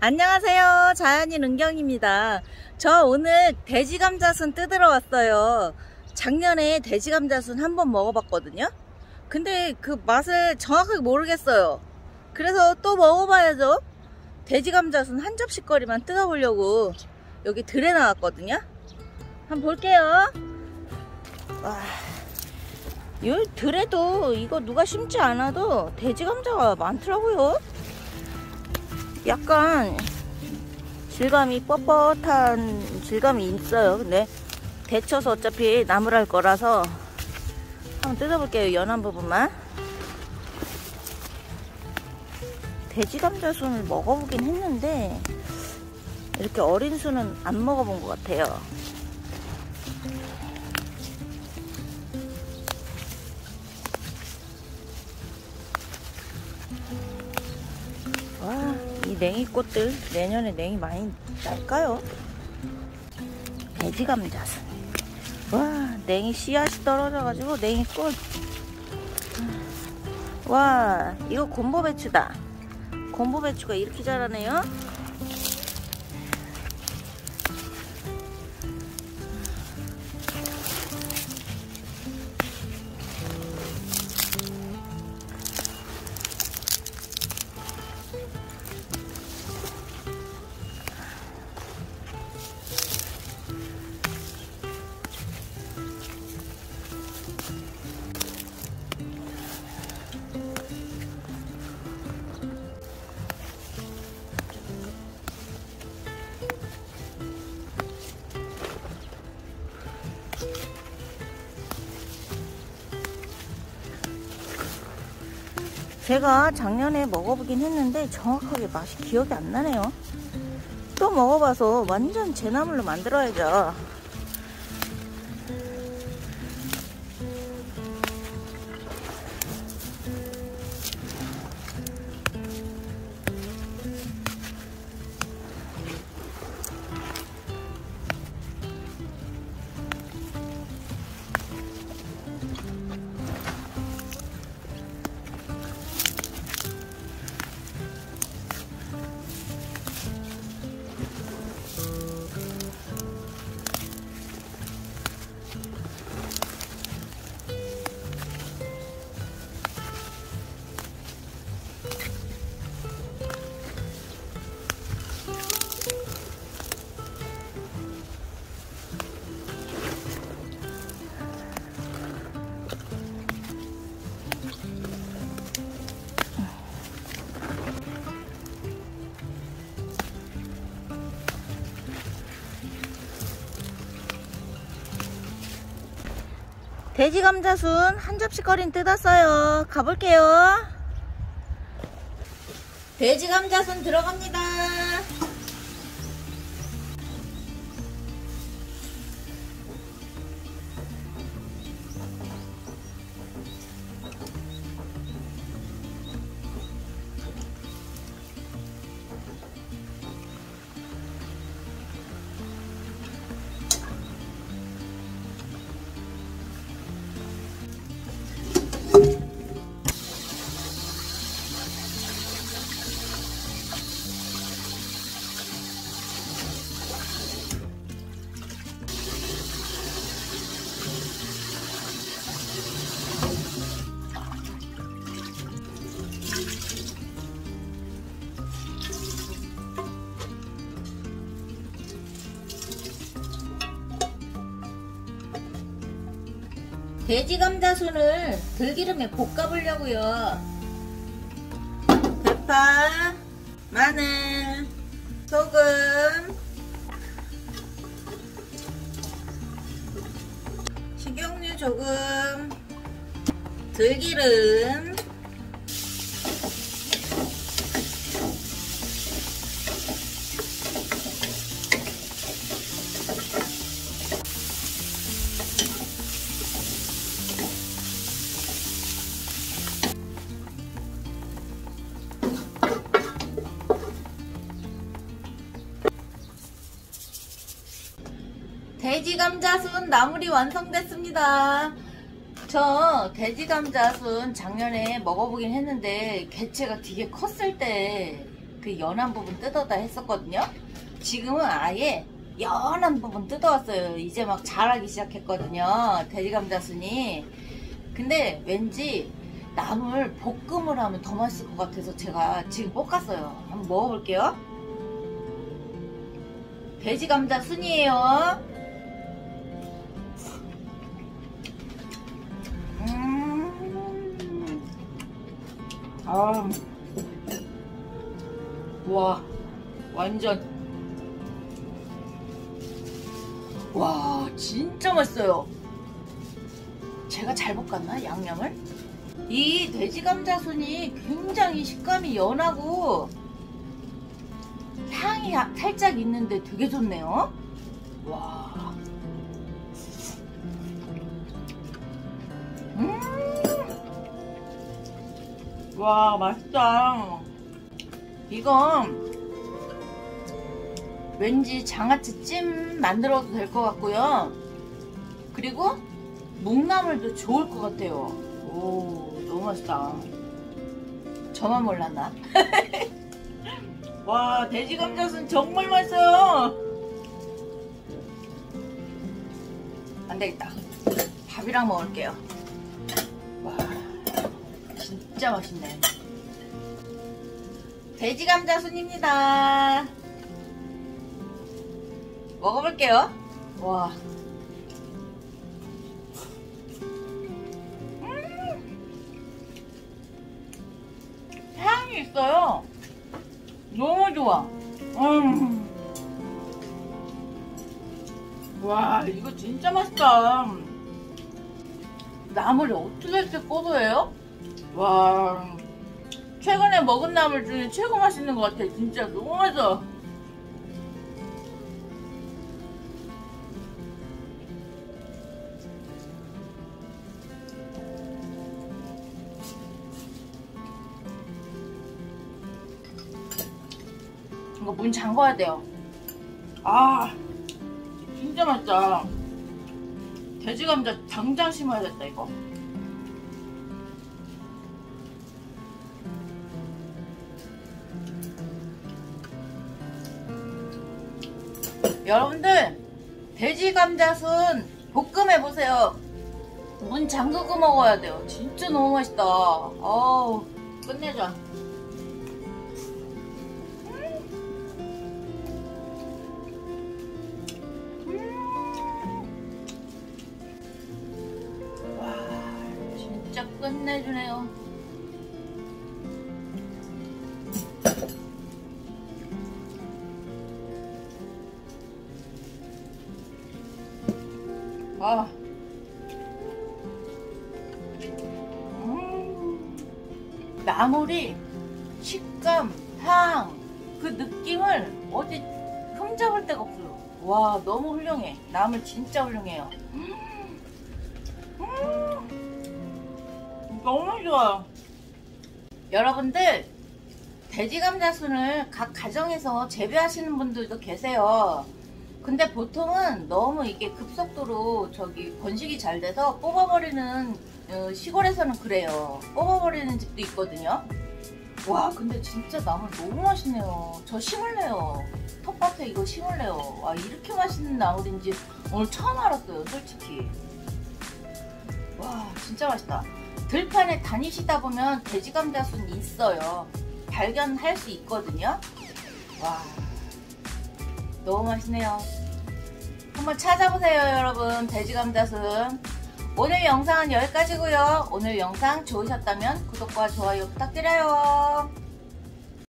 안녕하세요. 자연인 은경입니다. 저 오늘 돼지감자순 뜯으러 왔어요. 작년에 돼지감자순 한번 먹어봤거든요. 근데 그 맛을 정확하게 모르겠어요. 그래서 또 먹어봐야죠. 돼지감자순 한 접시거리만 뜯어보려고 여기 들에 나왔거든요. 한번 볼게요. 와, 이 들에도 이거 누가 심지 않아도 돼지감자가 많더라고요. 약간 질감이 뻣뻣한 질감이 있어요. 근데 데쳐서 어차피 나무랄 거라서 한번 뜯어볼게요. 연한 부분만. 돼지감자순을 먹어보긴 했는데 이렇게 어린 순은 안 먹어본 것 같아요. 와, 이 냉이꽃들 내년에 냉이 많이 날까요? 돼지감자순. 와, 냉이 씨앗이 떨어져가지고 냉이꽃. 와, 이거 곰보배추다. 곰보배추가 이렇게 자라네요. 제가 작년에 먹어보긴 했는데 정확하게 맛이 기억이 안 나네요. 또 먹어봐서 완전 제 나물로 만들어야죠. 돼지감자순 한 접시거리는 뜯었어요. 가볼게요. 돼지감자순 들어갑니다. 돼지감자순을 들기름에 볶아보려고요. 대파, 마늘, 소금, 식용유 조금, 들기름, 돼지감자순 나물이 완성됐습니다. 저 돼지감자순 작년에 먹어보긴 했는데 개체가 되게 컸을 때 그 연한 부분 뜯어다 했었거든요. 지금은 아예 연한 부분 뜯어왔어요. 이제 막 자라기 시작했거든요. 돼지감자순이. 근데 왠지 나물 볶음을 하면 더 맛있을 것 같아서 제가 지금 볶았어요. 한번 먹어볼게요. 돼지감자순이에요. 와, 완전, 와, 진짜 맛있어요. 제가 잘 볶았나? 양념을? 이 돼지감자순이 굉장히 식감이 연하고 향이 살짝 있는데 되게 좋네요. 와. 와, 맛있다. 이건 왠지 장아찌 찜 만들어도 될 것 같고요. 그리고 묵나물도 좋을 것 같아요. 오, 너무 맛있다. 저만 몰랐나? 와, 돼지감자순 정말 맛있어요. 안되겠다. 밥이랑 먹을게요. 와, 진짜 맛있네. 돼지감자순입니다. 먹어볼게요. 와. 향이 있어요. 너무 좋아. 와, 이거 진짜 맛있다. 나물이 어떻게 이렇게 고소해요? 와, 최근에 먹은 나물 중에 최고 맛있는 것 같아. 진짜 너무 맛있어. 이거 문 잠궈야 돼요. 아, 진짜 맛있다. 돼지감자 당장 심어야겠다 이거. 여러분들, 돼지감자순 볶음해보세요. 문 잠그고 먹어야 돼요. 진짜 너무 맛있다. 어우, 끝내줘. 와, 진짜 끝내주네요. 아, 나물이 식감, 향, 그 느낌을 어디 흠잡을 데가 없어요. 와, 너무 훌륭해. 나물 진짜 훌륭해요. 너무 좋아요. 여러분들, 돼지감자순을 각 가정에서 재배하시는 분들도 계세요. 근데 보통은 너무 이게 급속도로 번식이 잘 돼서 뽑아버리는, 시골에서는 그래요. 뽑아버리는 집도 있거든요. 와, 근데 진짜 나물 너무 맛있네요. 저 심을래요. 텃밭에 이거 심을래요. 와, 이렇게 맛있는 나물인지 오늘 처음 알았어요, 솔직히. 와, 진짜 맛있다. 들판에 다니시다 보면 돼지감자순 있어요. 발견할 수 있거든요. 와, 너무 맛있네요. 한번 찾아보세요, 여러분. 돼지감자순. 오늘 영상은 여기까지고요. 오늘 영상 좋으셨다면 구독과 좋아요 부탁드려요.